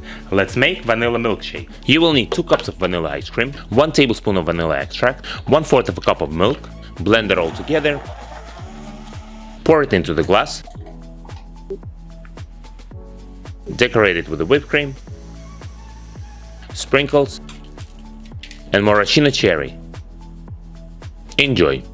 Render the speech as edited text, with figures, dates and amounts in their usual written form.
Let's make vanilla milkshake. You will need 2 cups of vanilla ice cream, 1 tablespoon of vanilla extract, 1/4 of a cup of milk, blend it all together, pour it into the glass, decorate it with the whipped cream, sprinkles, and maraschino cherry. Enjoy!